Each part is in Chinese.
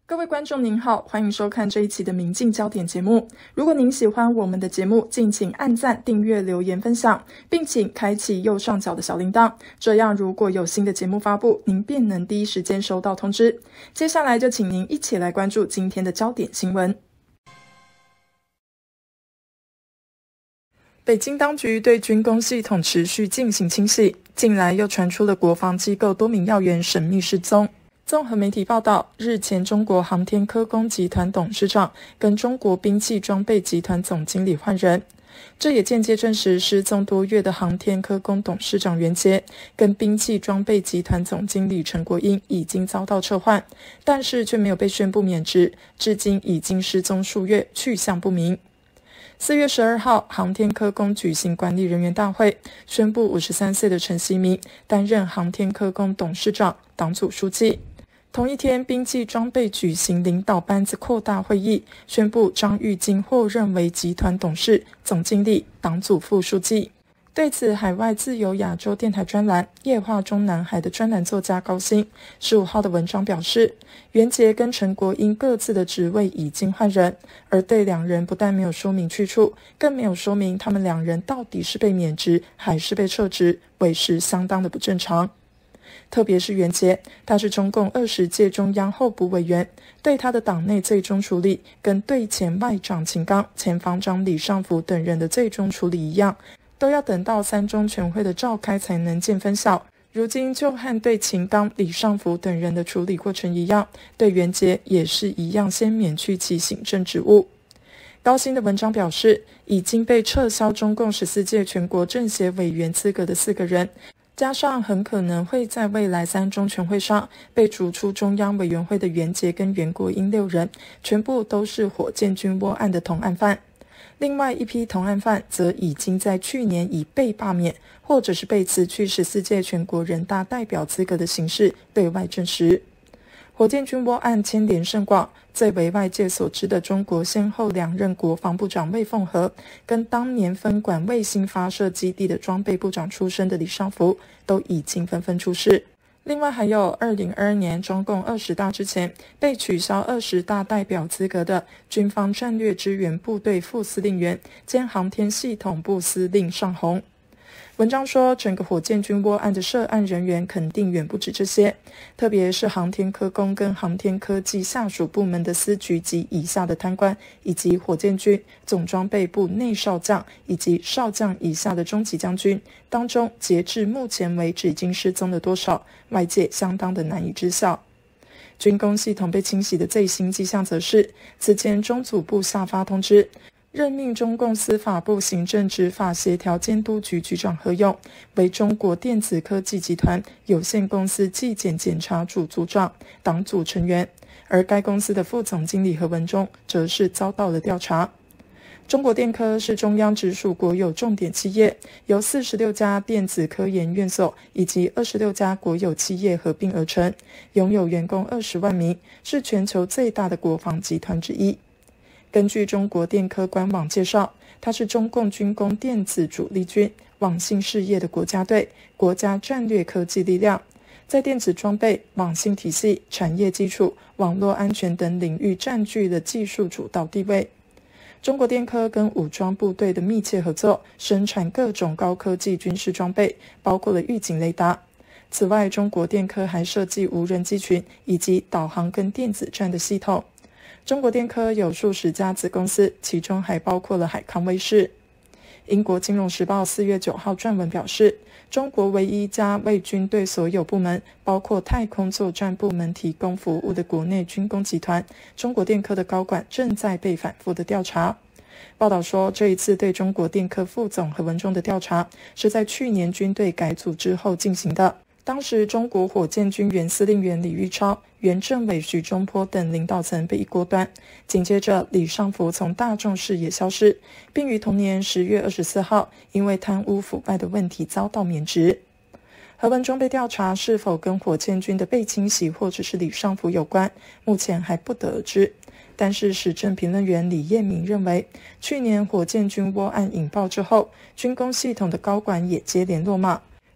各位观众您好，欢迎收看这一期的民进焦点节目。如果您喜欢我们的节目，敬请按赞、订阅、留言、分享，并请开启右上角的小铃铛，这样如果有新的节目发布，您便能第一时间收到通知。接下来就请您一起来关注今天的焦点新闻。北京当局对军工系统持续进行清洗，近来又传出了国防机构多名要员神秘失踪。综合媒体报道，日前中国航天科工集团董事长跟中国兵器装备集团总经理换人，这也间接证实失踪多月的航天科工董事长袁杰跟兵器装备集团总经理陈国英已经遭到撤换，但是却没有被宣布免职，至今已经失踪数月，去向不明。4月12号，航天科工举行管理人员大会，宣布53岁的陈锡明担任航天科工董事长、党组书记。同一天，兵器装备举行领导班子扩大会议，宣布张玉京获任为集团董事、总经理、党组副书记。对此，海外自由亚洲电台专栏《夜话中南海》的专栏作家高鑫15号的文章表示，袁杰跟陈国英各自的职位已经换人，而对两人不但没有说明去处，更没有说明他们两人到底是被免职还是被撤职，为时相当的不正常。特别是袁杰，他是中共20届中央候补委员，对他的党内最终处理跟对前外长秦刚、前防长李尚福等人的最终处理一样，都要等到3中全会的召开才能见分晓。如今就和对秦刚、李尚福等人的处理过程一样，对袁杰也是一样，先免去其行政职务。高鑫的文章表示，已经被撤销中共14届全国政协委员资格的4个人，加上很可能会在未来3中全会上被逐出中央委员会的袁杰跟袁国英6人，全部都是火箭军倭案的同案犯。另外一批同案犯则已经在去年以被罢免或者是被辞去14届全国人大代表资格的形式对外证实。火箭军倭案牵连甚广，最为外界所知的中国先后2任国防部长魏凤和跟当年分管卫星发射基地的装备部长出身的李尚福都已经纷纷出事。另外还有2022年中共20大之前被取消20大代表资格的军方战略支援部队副司令员兼航天系统部司令尚红。文章说，整个火箭军倭案的涉案人员肯定远不止这些，特别是航天科工跟航天科技下属部门的司局级以下的贪官，以及火箭军总装备部内少将以及少将以下的中级将军当中，截至目前为止已经失踪了多少，外界相当的难以知晓。军工系统被清洗的最新迹象则是，此前中组部下发通知，任命中共司法部行政执法协调监督局局长何勇为中国电子科技集团有限公司纪检检查组组长、党组成员，而该公司的副总经理何文忠则是遭到了调查。中国电科是中央直属国有重点企业，由46家电子科研院所以及26家国有企业合并而成，拥有员工20万名，是全球最大的国防集团之一。根据中国电科官网介绍，它是中共军工电子主力军、网信事业的国家队、国家战略科技力量，在电子装备、网信体系、产业基础、网络安全等领域占据了技术主导地位。中国电科跟武装部队的密切合作，生产各种高科技军事装备，包括了预警雷达。此外，中国电科还设计无人机群以及导航跟电子战的系统。中国电科有数十家子公司，其中还包括了海康威视。英国金融时报4月9号撰文表示，中国唯一一家为军队所有部门，包括太空作战部门提供服务的国内军工集团中国电科的高管正在被反复的调查。报道说，这一次对中国电科副总何文忠的调查是在去年军队改组之后进行的。当时中国火箭军原司令员李玉超、原政委许忠波等领导层被一锅端，紧接着李尚福从大众视野消失，并于同年10月24号因为贪污腐败的问题遭到免职。何文忠被调查是否跟火箭军的被清洗或者是李尚福有关，目前还不得而知。但是时政评论员李彦明认为，去年火箭军倭案引爆之后，军工系统的高管也接连落马，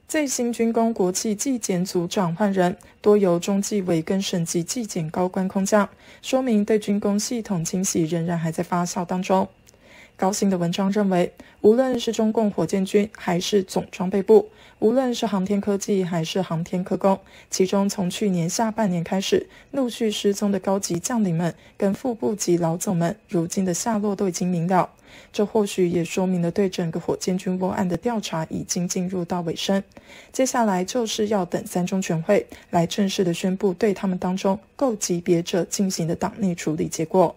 最新军工国际纪检组长换人，多由中纪委跟省级纪检高官空降，说明对军工系统清洗仍然还在发酵当中。高兴的文章认为，无论是中共火箭军还是总装备部，无论是航天科技还是航天科工，其中从去年下半年开始陆续失踪的高级将领们跟副部级老总们，如今的下落都已经明了。这或许也说明了对整个火箭军窝案的调查已经进入到尾声，接下来就是要等三中全会来正式的宣布对他们当中够级别者进行的党内处理结果。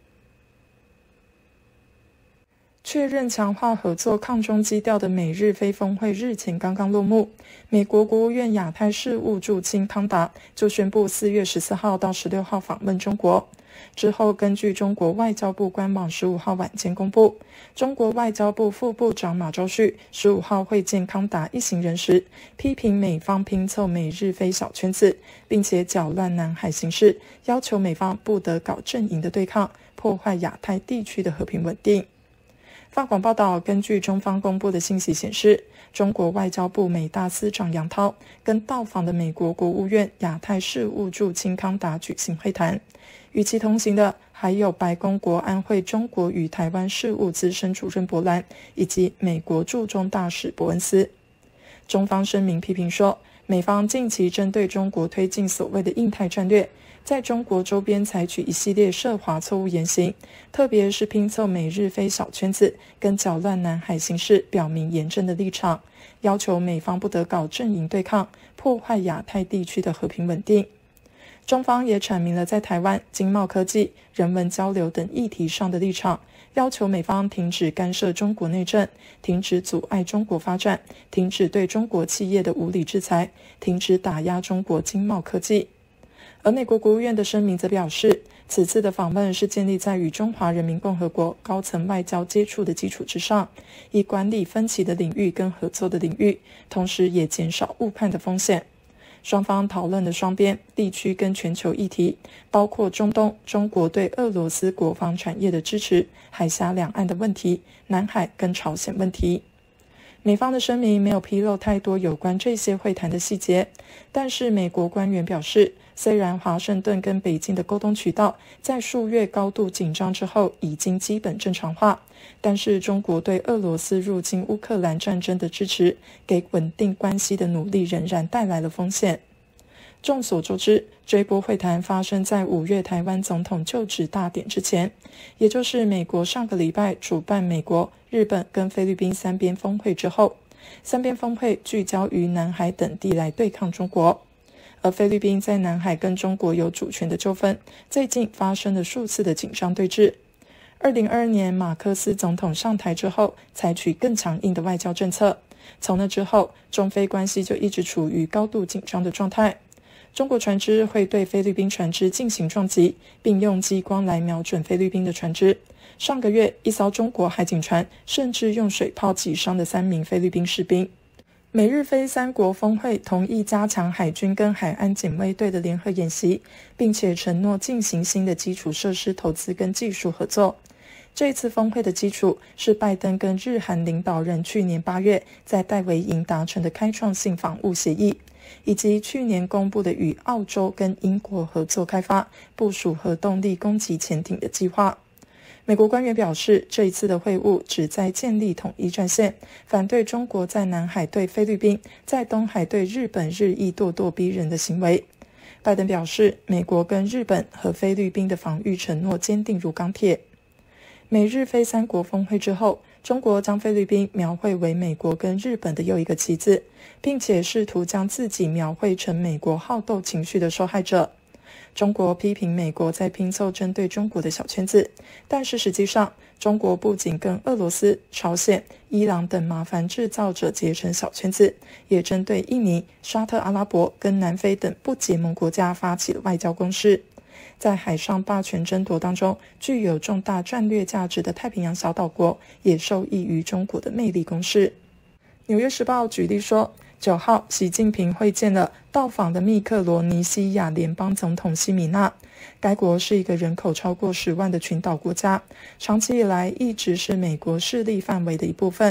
确认强化合作抗中基调的美日非峰会日前刚刚落幕，美国国务院亚太事务助卿康达就宣布4月14号到16号访问中国。之后，根据中国外交部官网15号晚间公布，中国外交部副部长马朝旭15号会见康达一行人时，批评美方拼凑美日非小圈子，并且搅乱南海形势，要求美方不得搞阵营的对抗，破坏亚太地区的和平稳定。法广报道，根据中方公布的信息显示，中国外交部美大司长杨涛跟到访的美国国务院亚太事务助卿康达举行会谈，与其同行的还有白宫国安会中国与台湾事务资深主任博兰以及美国驻中大使伯恩斯。中方声明批评说，美方近期针对中国推进所谓的印太战略，在中国周边采取一系列涉华错误言行，特别是拼凑美日非小圈子跟搅乱南海形势，表明严正的立场，要求美方不得搞阵营对抗，破坏亚太地区的和平稳定。中方也阐明了在台湾、经贸科技、人文交流等议题上的立场，要求美方停止干涉中国内政，停止阻碍中国发展，停止对中国企业的无理制裁，停止打压中国经贸科技。而美国国务院的声明则表示，此次的访问是建立在与中华人民共和国高层外交接触的基础之上，以管理分歧的领域跟合作的领域，同时也减少误判的风险。双方讨论的双边、地区跟全球议题，包括中东、中国对俄罗斯国防产业的支持、海峡两岸的问题、南海跟朝鲜问题。美方的声明没有披露太多有关这些会谈的细节，但是美国官员表示，虽然华盛顿跟北京的沟通渠道在数月高度紧张之后已经基本正常化，但是中国对俄罗斯入侵乌克兰战争的支持，给稳定关系的努力仍然带来了风险。众所周知，这一波会谈发生在5月台湾总统就职大典之前，也就是美国上个礼拜主办美国、日本跟菲律宾三边峰会之后。三边峰会聚焦于南海等地来对抗中国，而菲律宾在南海跟中国有主权的纠纷，最近发生了数次的紧张对峙。2022年马克思总统上台之后，采取更强硬的外交政策，从那之后，中菲关系就一直处于高度紧张的状态。中国船只会对菲律宾船只进行撞击，并用激光来瞄准菲律宾的船只。上个月，一艘中国海警船甚至用水炮击伤了3名菲律宾士兵。美日菲三国峰会同意加强海军跟海岸警卫队的联合演习，并且承诺进行新的基础设施投资跟技术合作。这次峰会的基础是拜登跟日韩领导人去年8月在戴维营达成的开创性防务协议，以及去年公布的与澳洲跟英国合作开发部署核动力攻击潜艇的计划。美国官员表示，这一次的会晤旨在建立统一战线，反对中国在南海对菲律宾、在东海对日本日益咄咄逼人的行为。拜登表示，美国跟日本和菲律宾的防御承诺坚定如钢铁。美日菲三国峰会之后，中国将菲律宾描绘为美国跟日本的又一个棋子，并且试图将自己描绘成美国好斗情绪的受害者。中国批评美国在拼凑针对中国的小圈子，但是实际上，中国不仅跟俄罗斯、朝鲜、伊朗等麻烦制造者结成小圈子，也针对印尼、沙特阿拉伯跟南非等不结盟国家发起了外交攻势。在海上霸权争夺当中，具有重大战略价值的太平洋小岛国也受益于中国的魅力攻势。纽约时报举例说，9号习近平会见了到访的密克罗尼西亚联邦总统西米纳。该国是一个人口超过10万的群岛国家，长期以来一直是美国势力范围的一部分。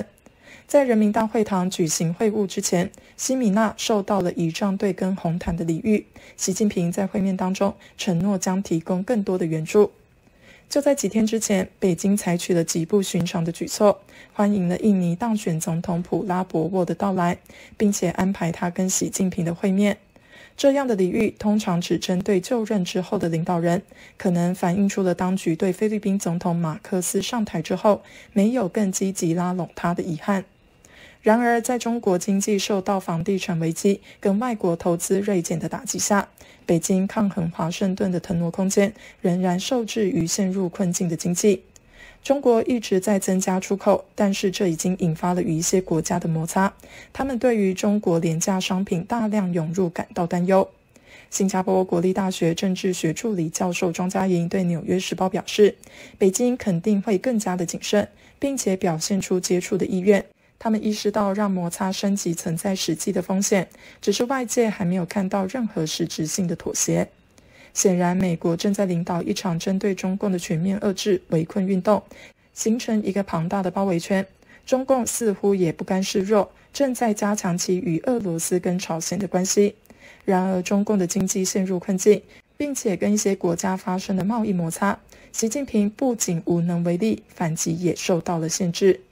在人民大会堂举行会晤之前，西米娜受到了仪仗队跟红毯的礼遇。习近平在会面当中承诺将提供更多的援助。就在几天之前，北京采取了极不寻常的举措，欢迎了印尼当选总统普拉博沃的到来，并且安排他跟习近平的会面。这样的礼遇通常只针对就任之后的领导人，可能反映出了当局对菲律宾总统马克思上台之后没有更积极拉拢他的遗憾。然而，在中国经济受到房地产危机跟外国投资锐减的打击下，北京抗衡华盛顿的腾挪空间仍然受制于陷入困境的经济。中国一直在增加出口，但是这已经引发了与一些国家的摩擦，他们对于中国廉价商品大量涌入感到担忧。新加坡国立大学政治学助理教授庄家莹对《纽约时报》表示，北京肯定会更加的谨慎，并且表现出接触的意愿。他们意识到让摩擦升级存在实际的风险，只是外界还没有看到任何实质性的妥协。显然，美国正在领导一场针对中共的全面遏制围困运动，形成一个庞大的包围圈。中共似乎也不甘示弱，正在加强其与俄罗斯跟朝鲜的关系。然而，中共的经济陷入困境，并且跟一些国家发生了贸易摩擦，习近平不仅无能为力，反击也受到了限制。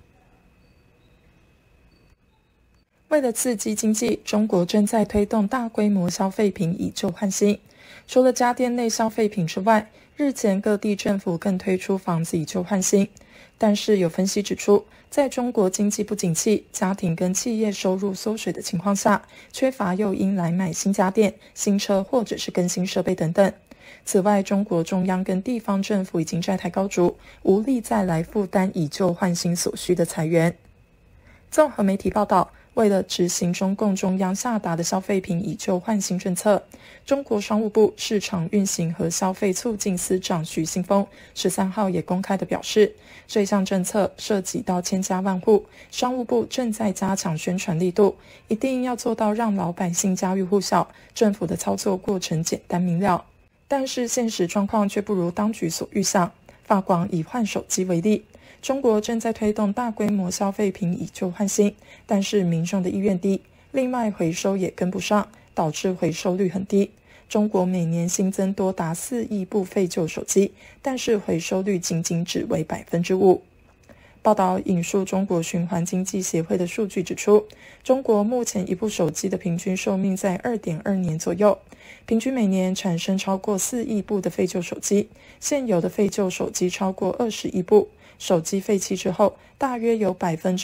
为了刺激经济，中国正在推动大规模消费品以旧换新。除了家电类消费品之外，日前各地政府更推出房子以旧换新。但是有分析指出，在中国经济不景气、家庭跟企业收入缩水的情况下，缺乏诱因来买新家电、新车或者是更新设备等等。此外，中国中央跟地方政府已经债台高筑，无力再来负担以旧换新所需的财源。综合媒体报道，为了执行中共中央下达的消费品以旧换新政策，中国商务部市场运行和消费促进司长徐新峰13号也公开地表示，这项政策涉及到千家万户，商务部正在加强宣传力度，一定要做到让老百姓家喻户晓，政府的操作过程简单明了。但是现实状况却不如当局所预想。法广以换手机为例，中国正在推动大规模消费品以旧换新，但是民众的意愿低，另外回收也跟不上，导致回收率很低。中国每年新增多达4亿部废旧手机，但是回收率仅仅只为 5%。报道引述中国循环经济协会的数据指出，中国目前一部手机的平均寿命在 2.2 年左右，平均每年产生超过4亿部的废旧手机，现有的废旧手机超过20亿部，手机废弃之后，大约有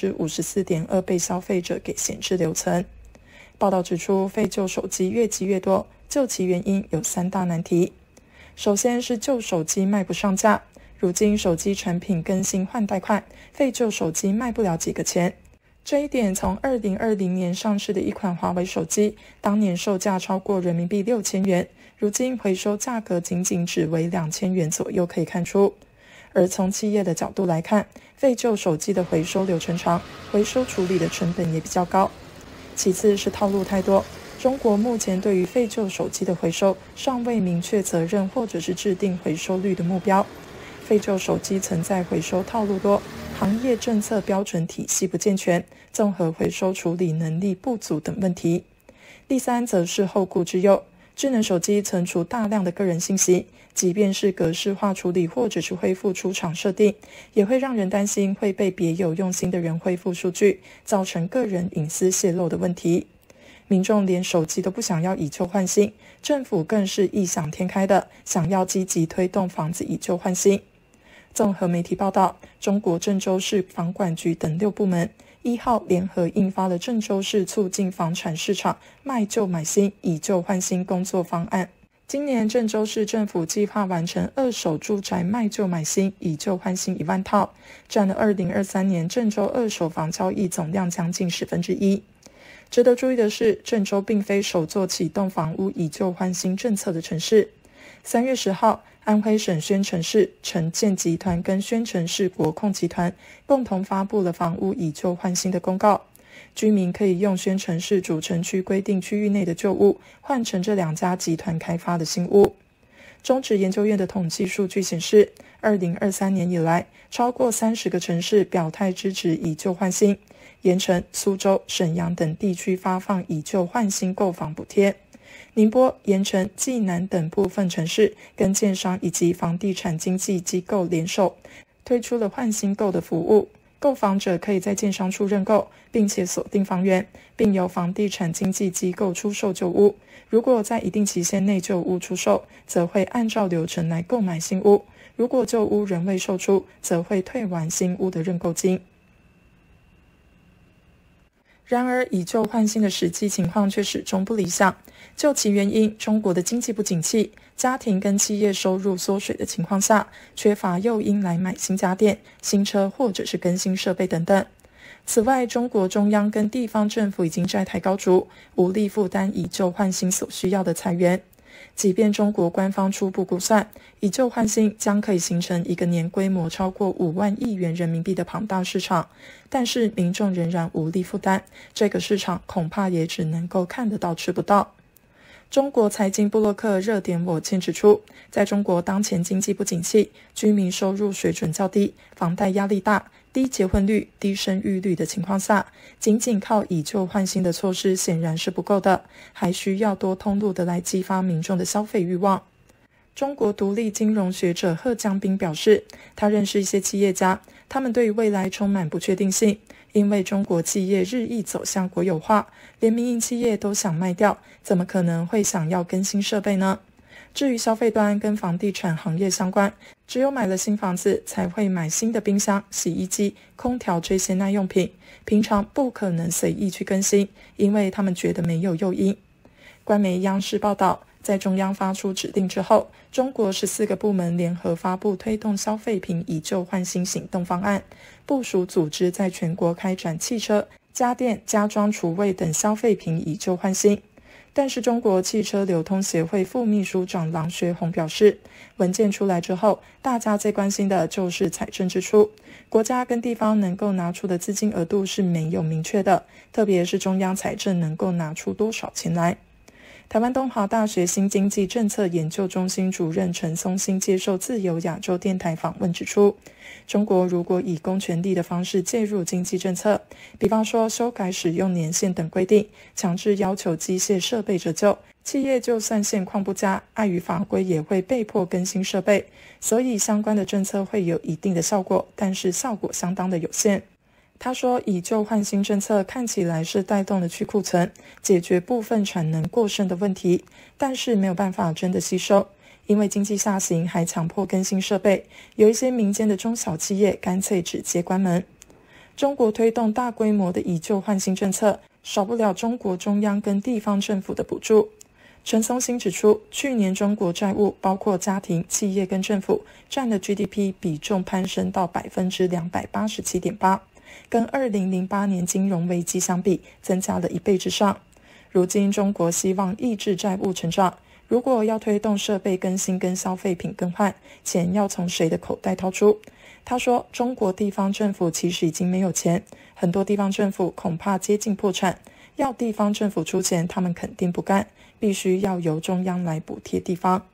54.2% 被消费者给闲置留存。报道指出，废旧手机越积越多，究其原因有3大难题。首先是旧手机卖不上价，如今手机产品更新换代快，废旧手机卖不了几个钱。这一点从2020年上市的一款华为手机，当年售价超过人民币6000元，如今回收价格仅仅只为2000元左右可以看出。而从企业的角度来看，废旧手机的回收流程长，回收处理的成本也比较高。其次是套路太多，中国目前对于废旧手机的回收尚未明确责任或者是制定回收率的目标。废旧手机存在回收套路多，行业政策标准体系不健全，综合回收处理能力不足等问题。第三则是后顾之忧，智能手机存储大量的个人信息，即便是格式化处理或者是恢复出厂设定，也会让人担心会被别有用心的人恢复数据，造成个人隐私泄露的问题。民众连手机都不想要以旧换新，政府更是异想天开的想要积极推动房子以旧换新。综合媒体报道，中国郑州市房管局等6部门1号联合印发了郑州市促进房产市场卖旧买新、以旧换新工作方案。今年郑州市政府计划完成二手住宅卖旧买新、以旧换新1万套，占了2023年郑州二手房交易总量将近1%。值得注意的是，郑州并非首座启动房屋以旧换新政策的城市。3月10号，安徽省宣城市城建集团跟宣城市国控集团共同发布了房屋以旧换新的公告，居民可以用宣城市主城区规定区域内的旧屋换成这2家集团开发的新屋。中指研究院的统计数据显示，2023年以来，超过30个城市表态支持以旧换新， 盐城、苏州、沈阳等地区发放以旧换新购房补贴。宁波、盐城、济南等部分城市跟建商以及房地产经纪机构联手，推出了换新购的服务。购房者可以在建商处认购，并且锁定房源，并由房地产经纪机构出售旧屋。如果在一定期限内旧屋出售，则会按照流程来购买新屋；如果旧屋仍未售出，则会退还新屋的认购金。然而，以旧换新的实际情况却始终不理想。究其原因，中国的经济不景气，家庭跟企业收入缩水的情况下，缺乏诱因来买新家电、新车或者是更新设备等等。此外，中国中央跟地方政府已经债台高筑，无力负担以旧换新所需要的财源。即便中国官方初步估算，以旧换新将可以形成一个年规模超过5万亿元人民币的庞大市场，但是民众仍然无力负担，这个市场恐怕也只能够看得到吃不到。中国财经部落客热点我见指出，在中国当前经济不景气、居民收入水准较低、房贷压力大、低结婚率、低生育率的情况下，仅仅靠以旧换新的措施显然是不够的，还需要多通路的来激发民众的消费欲望。中国独立金融学者贺江斌表示，他认识一些企业家，他们对于未来充满不确定性，因为中国企业日益走向国有化，连民营企业都想卖掉，怎么可能会想要更新设备呢？至于消费端跟房地产行业相关，只有买了新房子才会买新的冰箱、洗衣机、空调这些耐用品，平常不可能随意去更新，因为他们觉得没有诱因。官媒央视报道，在中央发出指令之后，中国14个部门联合发布推动消费品以旧换新行动方案，部署组织在全国开展汽车、家电、家装、厨卫等消费品以旧换新。但是中国汽车流通协会副秘书长郎学红表示，文件出来之后，大家最关心的就是财政支出，国家跟地方能够拿出的资金额度是没有明确的，特别是中央财政能够拿出多少钱来。台湾东华大学新经济政策研究中心主任陈松兴接受自由亚洲电台访问指出，中国如果以公权力的方式介入经济政策，比方说修改使用年限等规定，强制要求机械设备折旧，企业就算现况不佳，碍于法规也会被迫更新设备，所以相关的政策会有一定的效果，但是效果相当的有限。他说，以旧换新政策看起来是带动了去库存，解决部分产能过剩的问题，但是没有办法真的吸收，因为经济下行还强迫更新设备，有一些民间的中小企业干脆直接关门。中国推动大规模的以旧换新政策，少不了中国中央跟地方政府的补助。陈松兴指出，去年中国债务包括家庭、企业跟政府占了 GDP 比重攀升到 287.8%，跟2008年金融危机相比，增加了1倍之上。如今中国希望抑制债务成长，如果要推动设备更新跟消费品更换，钱要从谁的口袋掏出？他说，中国地方政府其实已经没有钱，很多地方政府恐怕接近破产，要地方政府出钱，他们肯定不干，必须要由中央来补贴地方。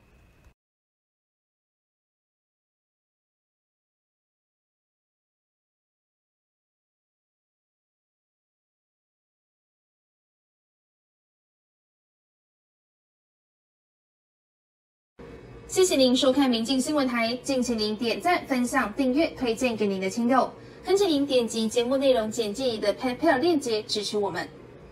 谢谢您收看民进新闻台，敬请您点赞、分享、订阅、推荐给您的亲友，恳请您点击节目内容简介里的 PayPal 链接支持我们。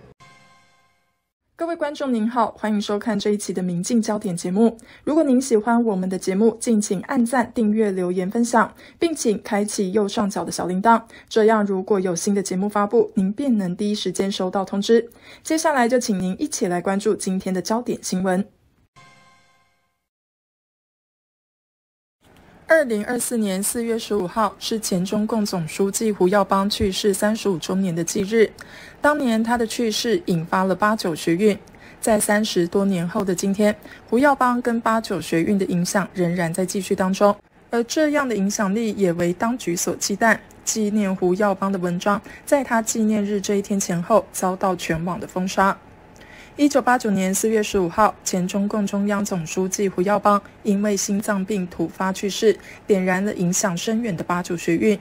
各位观众您好，欢迎收看这一期的民进焦点节目。如果您喜欢我们的节目，敬请按赞、订阅、留言、分享，并请开启右上角的小铃铛，这样如果有新的节目发布，您便能第一时间收到通知。接下来就请您一起来关注今天的焦点新闻。2024年4月15号是前中共总书记胡耀邦去世35周年的忌日。当年他的去世引发了八九学运，在30多年后的今天，胡耀邦跟八九学运的影响仍然在继续当中，而这样的影响力也为当局所忌惮。纪念胡耀邦的文章在他纪念日这一天前后遭到全网的封杀。1989年4月15号，前中共中央总书记胡耀邦因为心脏病突发去世，点燃了影响深远的八九学运。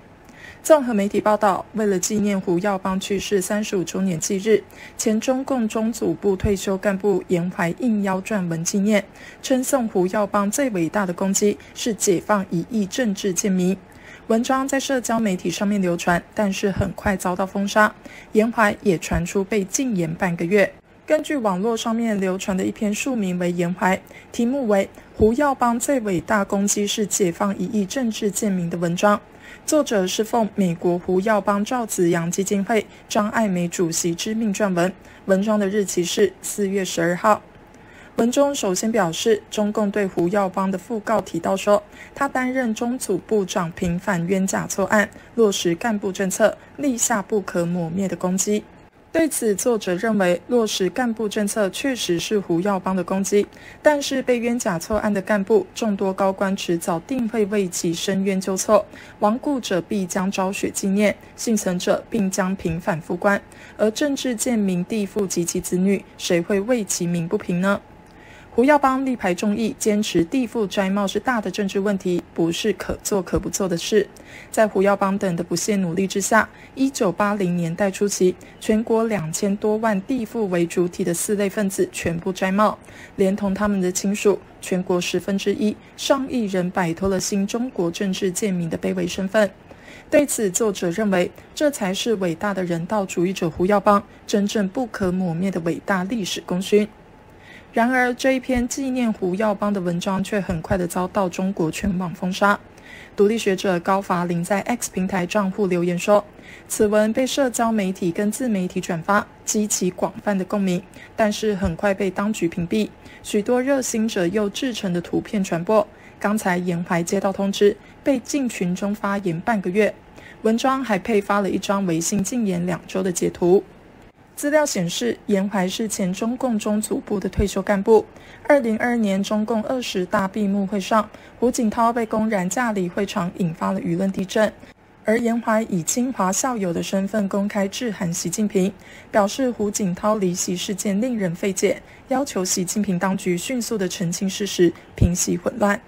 综合媒体报道，为了纪念胡耀邦去世35周年忌日，前中共中组部退休干部严怀应邀撰文纪念，称颂胡耀邦最伟大的功绩是解放1亿政治贱民。文章在社交媒体上面流传，但是很快遭到封杀，严怀也传出被禁言半个月。根据网络上面流传的一篇署名为严怀，题目为胡耀邦最伟大功绩是解放1亿政治贱民的文章，作者是奉美国胡耀邦赵紫阳基金会张爱梅主席之命撰文，文章的日期是4月12号。文中首先表示，中共对胡耀邦的讣告提到说，他担任中组部长平反冤假错案，落实干部政策，立下不可磨灭的功绩。对此，作者认为落实干部政策确实是胡耀邦的功绩，但是被冤假错案的干部众多高官迟早定会为其申冤纠错，亡故者必将昭雪纪念，幸存者并将平反复官，而政治贱民地富及其子女，谁会为其鸣不平呢？胡耀邦力排众议，坚持地富摘帽是大的政治问题，不是可做可不做的事。在胡耀邦等的不懈努力之下，1980年代初期，全国2000多万地富为主体的4类分子全部摘帽，连同他们的亲属，全国1/10，上亿人摆脱了新中国政治贱民的卑微身份。对此，作者认为，这才是伟大的人道主义者胡耀邦真正不可磨灭的伟大历史功勋。然而，这一篇纪念胡耀邦的文章却很快地遭到中国全网封杀。独立学者高伐林在 X 平台账户留言说，此文被社交媒体跟自媒体转发，激起广泛的共鸣，但是很快被当局屏蔽，许多热心者又制成的图片传播。刚才严怀接到通知，被禁群中发言半个月，文章还配发了一张微信禁言2周的截图。资料显示，严怀是前中共中组部的退休干部。2022年中共20大闭幕会上，胡锦涛被公然架离会场，引发了舆论地震。而严怀以清华校友的身份公开致函习近平，表示胡锦涛离席事件令人费解，要求习近平当局迅速地澄清事实，平息混乱。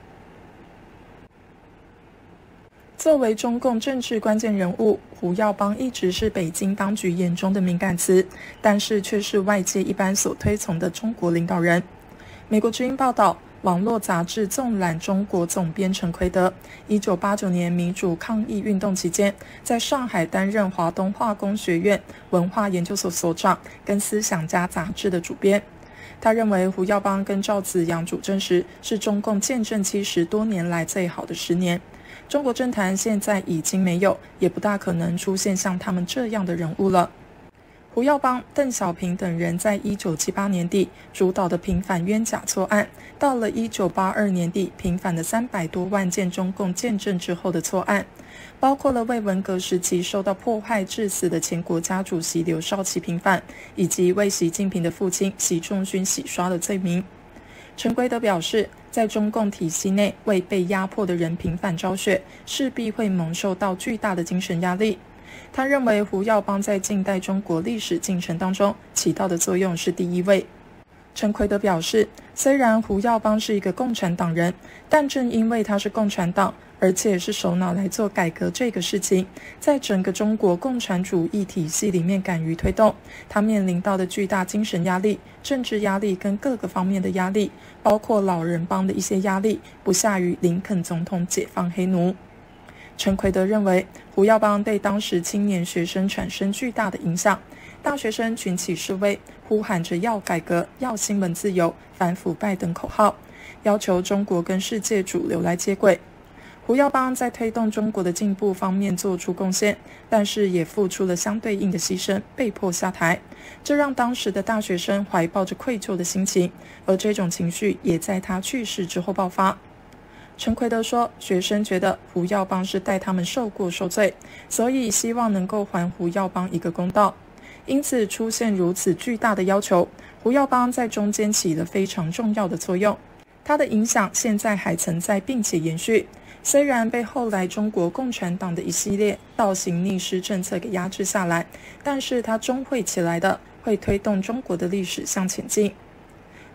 作为中共政治关键人物，胡耀邦一直是北京当局眼中的敏感词，但是却是外界一般所推崇的中国领导人。美国之音报道，网络杂志纵览中国总编陈奎德，1989年民主抗议运动期间，在上海担任华东化工学院文化研究所所长，跟思想家杂志的主编。他认为胡耀邦跟赵紫阳主政时，是中共建政70多年来最好的10年。中国政坛现在已经没有，也不大可能出现像他们这样的人物了。胡耀邦、邓小平等人在1978年底主导的平反冤假错案，到了1982年底平反了300多万件中共建政之后的错案，包括了为文革时期受到迫害致死的前国家主席刘少奇平反，以及为习近平的父亲习仲勋洗刷的罪名。陈奎德表示，在中共体系内为被压迫的人平反昭雪，势必会蒙受到巨大的精神压力。他认为胡耀邦在近代中国历史进程当中起到的作用是第一位。陈奎德表示，虽然胡耀邦是一个共产党人，但正因为他是共产党，而且是首脑来做改革这个事情，在整个中国共产主义体系里面敢于推动，他面临到的巨大精神压力、政治压力跟各个方面的压力，包括老人帮的一些压力，不下于林肯总统解放黑奴。陈奎德认为，胡耀邦对当时青年学生产生巨大的影响，大学生群起示威，呼喊着要改革、要新闻自由、反腐败等口号，要求中国跟世界主流来接轨。胡耀邦在推动中国的进步方面做出贡献，但是也付出了相对应的牺牲，被迫下台。这让当时的大学生怀抱着愧疚的心情，而这种情绪也在他去世之后爆发。陈奎德说，学生觉得胡耀邦是代他们受过受罪，所以希望能够还胡耀邦一个公道，因此出现如此巨大的要求。胡耀邦在中间起了非常重要的作用，他的影响现在还存在并且延续。虽然被后来中国共产党的一系列倒行逆施政策给压制下来，但是它终会起来的，会推动中国的历史向前进。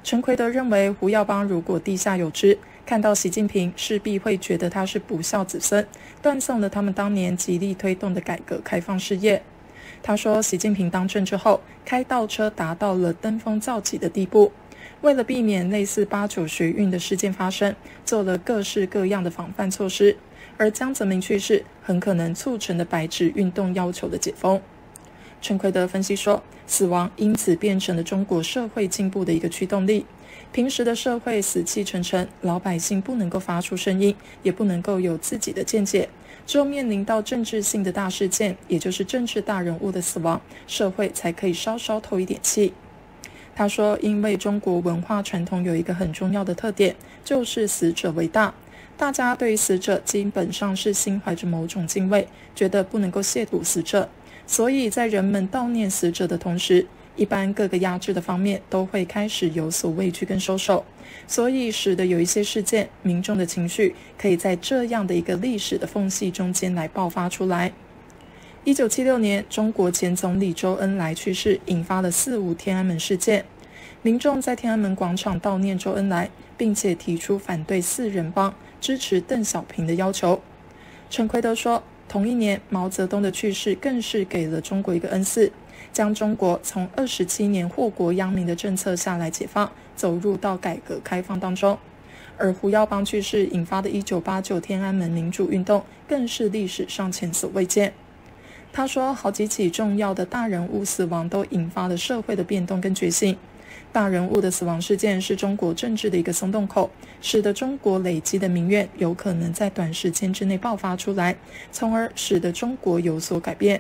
陈奎德认为，胡耀邦如果地下有知，看到习近平势必会觉得他是不孝子孙，断送了他们当年极力推动的改革开放事业。他说，习近平当政之后，开倒车达到了登峰造极的地步，为了避免类似89学运的事件发生，做了各式各样的防范措施，而江泽民去世很可能促成了白纸运动要求的解封。陈奎德分析说，死亡因此变成了中国社会进步的一个驱动力。平时的社会死气沉沉，老百姓不能够发出声音，也不能够有自己的见解，只有面临到政治性的大事件，也就是政治大人物的死亡，社会才可以稍稍透一点气。他说，因为中国文化传统有一个很重要的特点，就是死者为大，大家对于死者基本上是心怀着某种敬畏，觉得不能够亵渎死者，所以在人们悼念死者的同时，一般各个压制的方面都会开始有所畏惧跟收手，所以使得有一些事件，民众的情绪可以在这样的一个历史的缝隙中间来爆发出来。1976年，中国前总理周恩来去世，引发了4·5天安门事件，民众在天安门广场悼念周恩来，并且提出反对4人帮、支持邓小平的要求。陈奎德说，同一年毛泽东的去世更是给了中国一个恩赐，将中国从27年祸国殃民的政策下来解放，走入到改革开放当中。而胡耀邦去世引发的1989天安门民主运动更是历史上前所未见。他说，好几起重要的大人物死亡都引发了社会的变动跟觉醒。大人物的死亡事件是中国政治的一个松动口，使得中国累积的民怨有可能在短时间之内爆发出来，从而使得中国有所改变。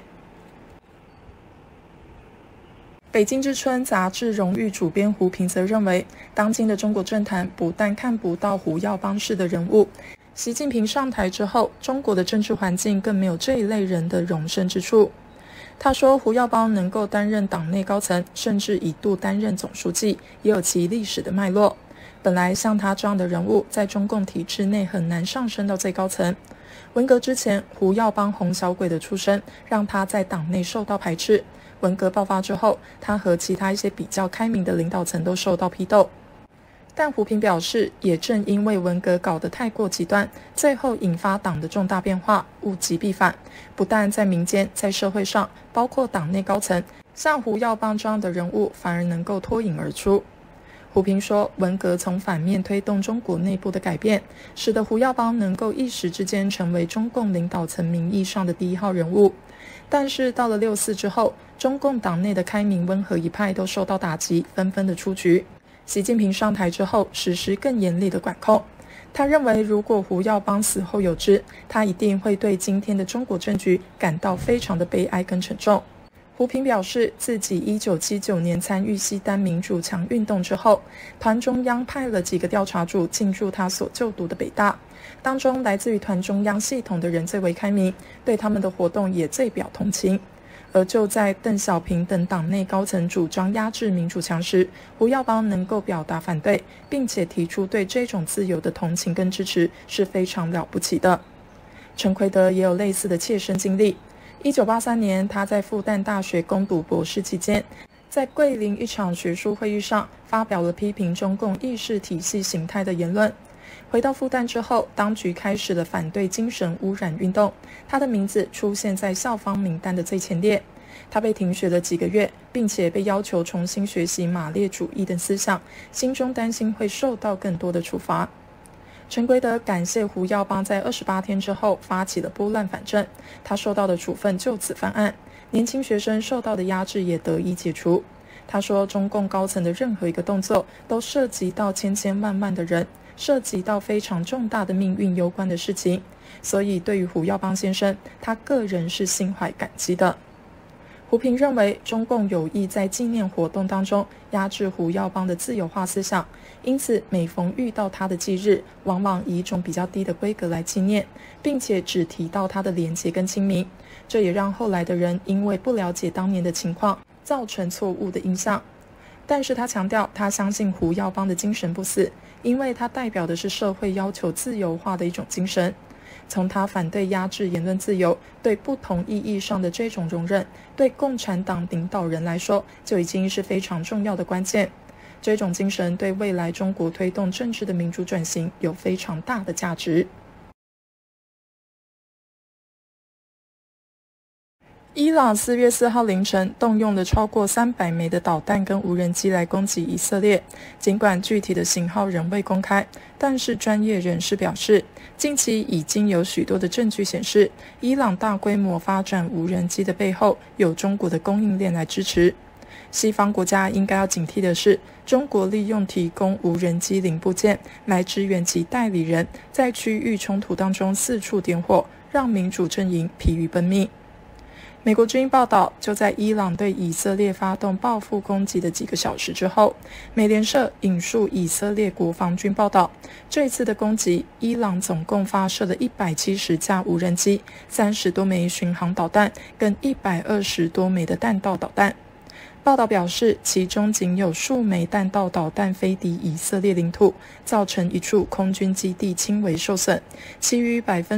北京之春杂志荣誉主编胡平则认为，当今的中国政坛不但看不到胡耀邦式的人物，习近平上台之后，中国的政治环境更没有这一类人的容身之处。他说，胡耀邦能够担任党内高层，甚至一度担任总书记，也有其历史的脉络。本来像他这样的人物，在中共体制内很难上升到最高层。文革之前，胡耀邦红小鬼的出身，让他在党内受到排斥。文革爆发之后，他和其他一些比较开明的领导层都受到批斗。但胡平表示，也正因为文革搞得太过极端，最后引发党的重大变化，物极必反。不但在民间，在社会上，包括党内高层，像胡耀邦这样的人物反而能够脱颖而出。胡平说，文革从反面推动中国内部的改变，使得胡耀邦能够一时之间成为中共领导层名义上的第一号人物。但是到了6·4之后，中共党内的开明温和一派都受到打击，纷纷的出局。习近平上台之后，实施更严厉的管控。他认为，如果胡耀邦死后有知，他一定会对今天的中国政局感到非常的悲哀跟沉重。胡平表示，自己1979年参与西单民主墙运动之后，团中央派了几个调查组进驻他所就读的北大，当中来自于团中央系统的人最为开明，对他们的活动也最表同情。而就在邓小平等党内高层主张压制民主墙时，胡耀邦能够表达反对，并且提出对这种自由的同情跟支持，是非常了不起的。陈奎德也有类似的切身经历。1983年，他在复旦大学攻读博士期间，在桂林一场学术会议上发表了批评中共意识体系形态的言论。回到复旦之后，当局开始了反对精神污染运动，他的名字出现在校方名单的最前列。他被停学了几个月，并且被要求重新学习马列主义等思想，心中担心会受到更多的处罚。陈奎德感谢胡耀邦在28天之后发起了拨乱反正，他受到的处分就此翻案，年轻学生受到的压制也得以解除。他说，中共高层的任何一个动作都涉及到千千万万的人，涉及到非常重大的命运攸关的事情，所以对于胡耀邦先生，他个人是心怀感激的。胡平认为，中共有意在纪念活动当中压制胡耀邦的自由化思想，因此每逢遇到他的忌日，往往以一种比较低的规格来纪念，并且只提到他的廉洁跟亲民，这也让后来的人因为不了解当年的情况，造成错误的印象。但是他强调，他相信胡耀邦的精神不死，因为他代表的是社会要求自由化的一种精神。从他反对压制言论自由，对不同意义上的这种容忍，对共产党领导人来说就已经是非常重要的关键。 这种精神对未来中国推动政治的民主转型有非常大的价值。伊朗4月4号凌晨动用了超过300枚的导弹跟无人机来攻击以色列，尽管具体的型号仍未公开，但是专业人士表示，近期已经有许多的证据显示，伊朗大规模发展无人机的背后有中国的供应链来支持。西方国家应该要警惕的是，中国利用提供无人机零部件来支援其代理人，在区域冲突当中四处点火，让民主阵营疲于奔命。美国之音报道，就在伊朗对以色列发动报复攻击的几个小时之后，美联社引述以色列国防军报道，这次的攻击，伊朗总共发射了170架无人机、30多枚巡航导弹跟120多枚的弹道导弹。报道表示，其中仅有数枚弹道导弹飞抵以色列领土，造成一处空军基地轻微受损，其余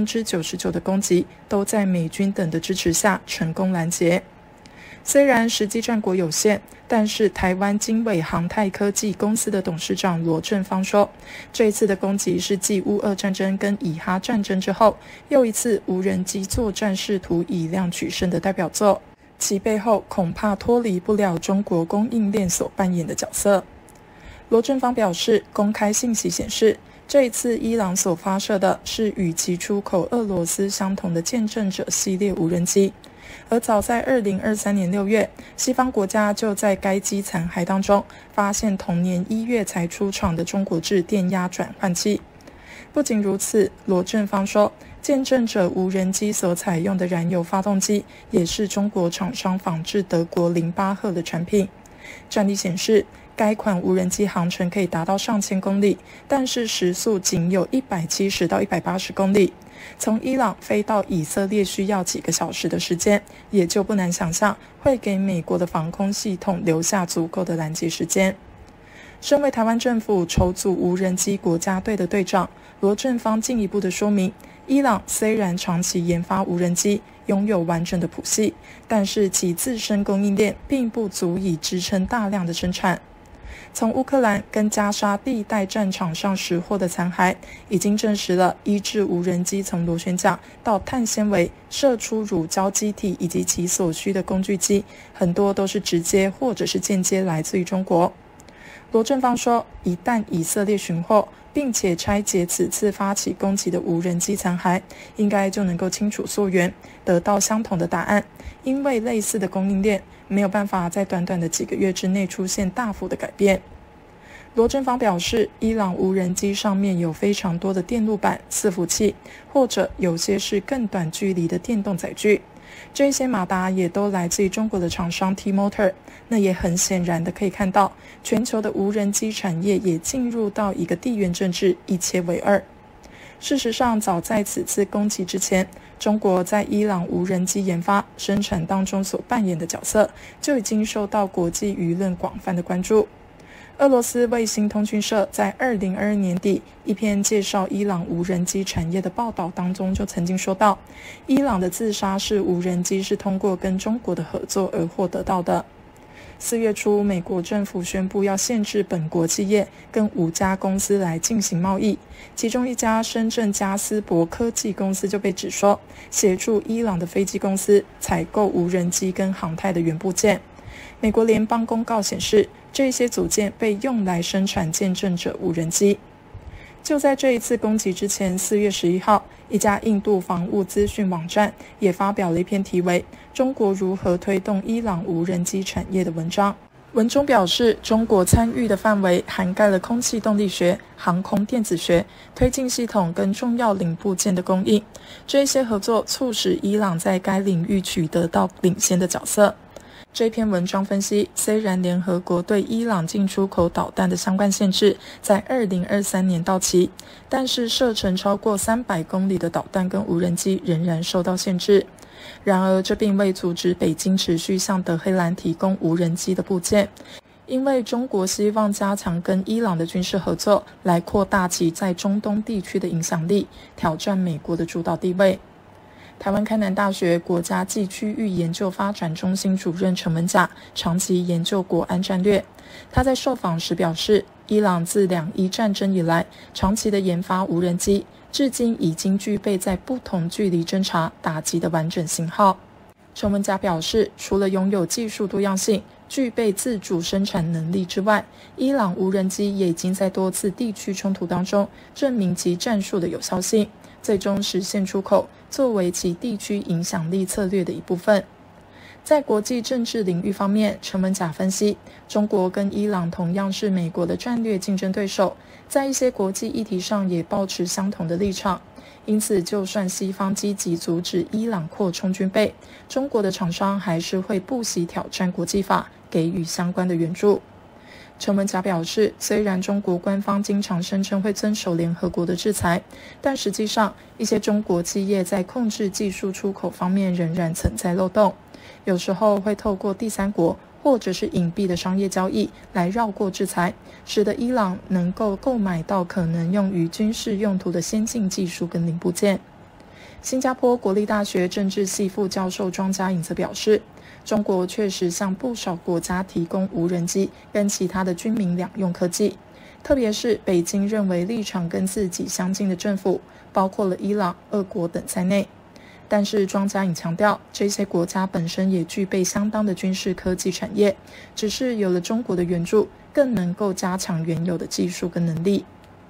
99%的攻击都在美军等的支持下成功拦截。虽然实际战果有限，但是台湾经纬航太科技公司的董事长罗正方说，这一次的攻击是继乌俄战争跟以哈战争之后，又一次无人机作战试图以量取胜的代表作。其背后恐怕脱离不了中国供应链所扮演的角色。罗正方表示，公开信息显示，这一次伊朗所发射的是与其出口俄罗斯相同的见证者系列无人机，而早在2023年6月，西方国家就在该机残骸当中发现同年1月才出厂的中国制电压转换器。不仅如此，罗正方说，见证者无人机所采用的燃油发动机也是中国厂商仿制德国08赫的产品。战例显示，该款无人机航程可以达到上千公里，但是时速仅有170到180公里。从伊朗飞到以色列需要几个小时的时间，也就不难想象会给美国的防空系统留下足够的拦截时间。身为台湾政府筹组无人机国家队的队长，罗正方进一步的说明，伊朗虽然长期研发无人机，拥有完整的谱系，但是其自身供应链并不足以支撑大量的生产。从乌克兰跟加沙地带战场上拾获的残骸，已经证实了医治无人机从螺旋桨到碳纤维、射出乳胶机体以及其所需的工具机，很多都是直接或者是间接来自于中国。罗正方说，一旦以色列寻获并且拆解此次发起攻击的无人机残骸，应该就能够清楚溯源，得到相同的答案。因为类似的供应链没有办法在短短的几个月之内出现大幅的改变。罗正方表示，伊朗无人机上面有非常多的电路板、伺服器，或者有些是更短距离的电动载具。这些马达也都来自于中国的厂商 T-Motor， 那也很显然的可以看到，全球的无人机产业也进入到一个地缘政治一切为二。事实上，早在此次攻击之前，中国在伊朗无人机研发、生产当中所扮演的角色，就已经受到国际舆论广泛的关注。俄罗斯卫星通讯社在2022年底一篇介绍伊朗无人机产业的报道当中就曾经说到，伊朗的自杀式无人机是通过跟中国的合作而获得到的。4月初，美国政府宣布要限制本国企业跟5家公司来进行贸易，其中一家深圳加斯伯科技公司就被指说协助伊朗的飞机公司采购无人机跟航太的元部件。美国联邦公告显示，这些组件被用来生产见证者无人机。就在这一次攻击之前，4月11号，一家印度防务资讯网站也发表了一篇题为《中国如何推动伊朗无人机产业》的文章。文中表示，中国参与的范围涵盖了空气动力学、航空电子学、推进系统跟重要零部件的供应。这些合作促使伊朗在该领域取得到领先的角色。这篇文章分析，虽然联合国对伊朗进出口导弹的相关限制在2023年到期，但是射程超过300公里的导弹跟无人机仍然受到限制。然而，这并未阻止北京持续向德黑兰提供无人机的部件，因为中国希望加强跟伊朗的军事合作，来扩大其在中东地区的影响力，挑战美国的主导地位。 台湾开南大学国家暨区域研究发展中心主任陈文甲长期研究国安战略。他在受访时表示，伊朗自两伊战争以来长期的研发无人机，至今已经具备在不同距离侦察、打击的完整型号。陈文甲表示，除了拥有技术多样性、具备自主生产能力之外，伊朗无人机也已经在多次地区冲突当中证明其战术的有效性，最终实现出口，作为其地区影响力策略的一部分。在国际政治领域方面，陈文甲分析，中国跟伊朗同样是美国的战略竞争对手，在一些国际议题上也抱持相同的立场。因此，就算西方积极阻止伊朗扩充军备，中国的厂商还是会不惜挑战国际法，给予相关的援助。陈文甲表示，虽然中国官方经常声称会遵守联合国的制裁，但实际上一些中国企业在控制技术出口方面仍然存在漏洞，有时候会透过第三国或者是隐蔽的商业交易来绕过制裁，使得伊朗能够购买到可能用于军事用途的先进技术跟零部件。新加坡国立大学政治系副教授庄家颖则表示，中国确实向不少国家提供无人机跟其他的军民两用科技，特别是北京认为立场跟自己相近的政府，包括了伊朗、俄国等在内。但是庄家颖强调，这些国家本身也具备相当的军事科技产业，只是有了中国的援助，更能够加强原有的技术跟能力。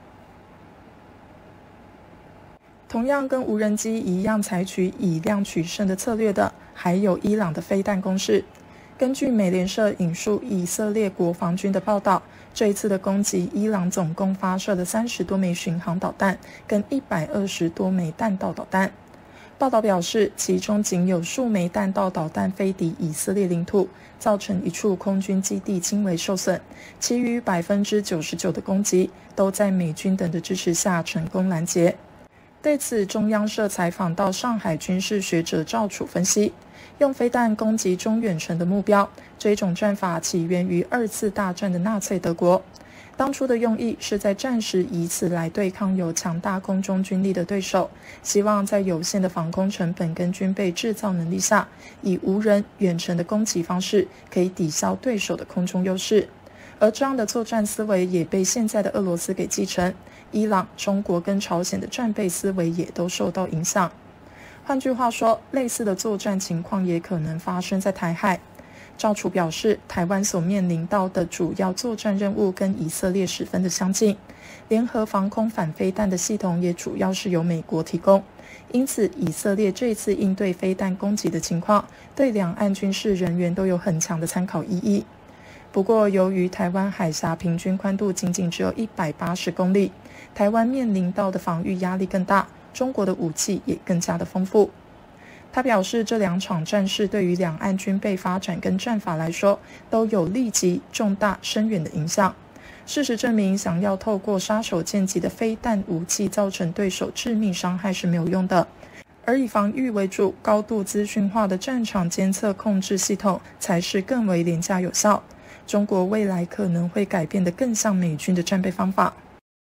同样跟无人机一样采取以量取胜的策略的，还有伊朗的飞弹攻势。根据美联社引述以色列国防军的报道，这一次的攻击，伊朗总共发射了30多枚巡航导弹跟120多枚弹道导弹。报道表示，其中仅有数枚弹道导弹飞抵以色列领土，造成一处空军基地轻微受损，其余99%的攻击都在美军等的支持下成功拦截。对此，中央社采访到上海军事学者赵楚分析，用飞弹攻击中远程的目标，这种战法起源于2次大战的纳粹德国。当初的用意是在战时以此来对抗有强大空中军力的对手，希望在有限的防空成本跟军备制造能力下，以无人远程的攻击方式可以抵消对手的空中优势。而这样的作战思维也被现在的俄罗斯给继承，伊朗、中国跟朝鲜的战备思维也都受到影响。换句话说，类似的作战情况也可能发生在台海。赵楚表示，台湾所面临到的主要作战任务跟以色列十分的相近，联合防空反飞弹的系统也主要是由美国提供，因此以色列这次应对飞弹攻击的情况，对两岸军事人员都有很强的参考意义。不过，由于台湾海峡平均宽度仅仅只有180公里，台湾面临到的防御压力更大，中国的武器也更加的丰富。他表示，这两场战事对于两岸军备发展跟战法来说，都有立即、重大、深远的影响。事实证明，想要透过杀手锏级的飞弹武器造成对手致命伤害是没有用的，而以防御为主、高度资讯化的战场监测控制系统才是更为廉价有效。中国未来可能会改变得更像美军的战备方法。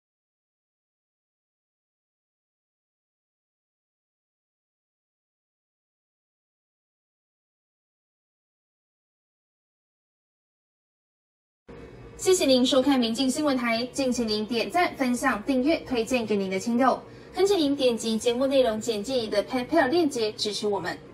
谢谢您收看民进新闻台，敬请您点赞、分享、订阅、推荐给您的亲友，恳请您点击节目内容简介里的 PayPal 链接支持我们。